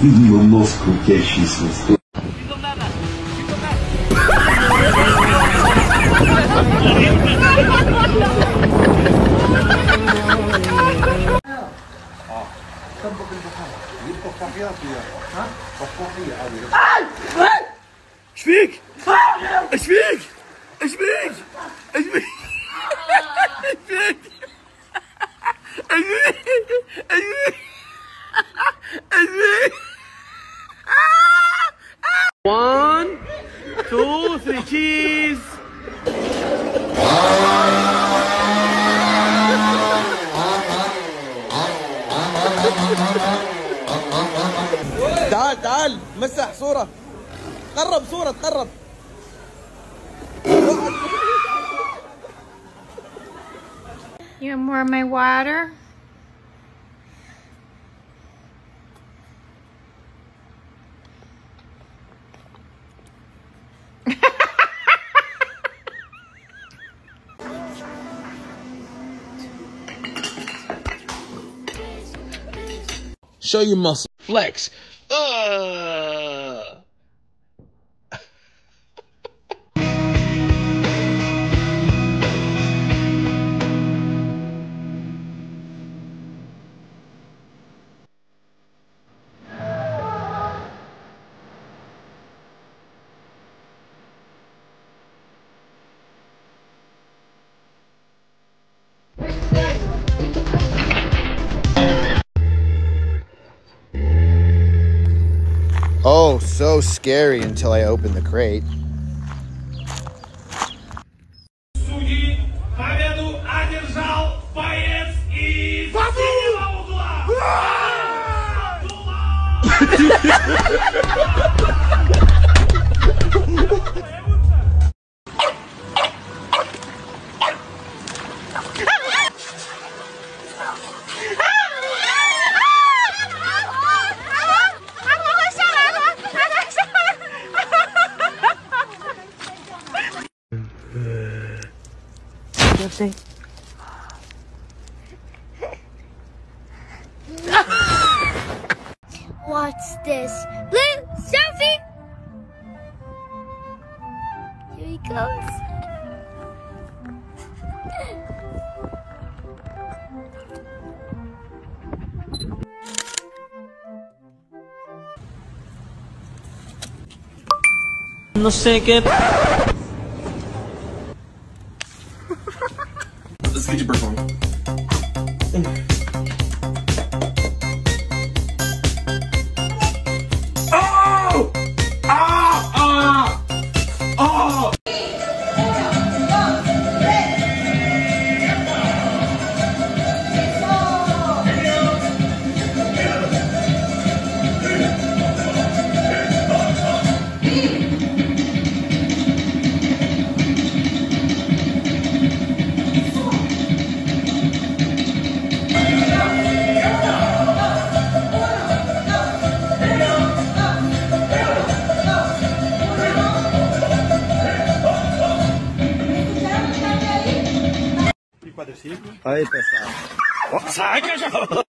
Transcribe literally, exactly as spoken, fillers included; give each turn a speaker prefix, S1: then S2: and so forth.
S1: No nosso qualquer
S2: ايش فيك؟ ايش فيك؟ ايش فيك؟ ايش فيك؟ ايش فيك؟ ايش فيك؟ ايش فيك؟ ايش فيك؟ One, two, three, cheese.
S3: تعال تعال مسح صورة، تقرب صورة تقرب.
S4: You want more of my water?
S3: Show your muscle.
S2: Flex. Uh.
S3: Oh, so scary until I opened the crate.
S5: What's this? Blue, Sophie! Here he comes.
S2: No sé qué.
S6: Let's get your birth on. Oh! Ah! Ah! Oh!
S3: Aí, pessoal.
S2: Sai, cachorro!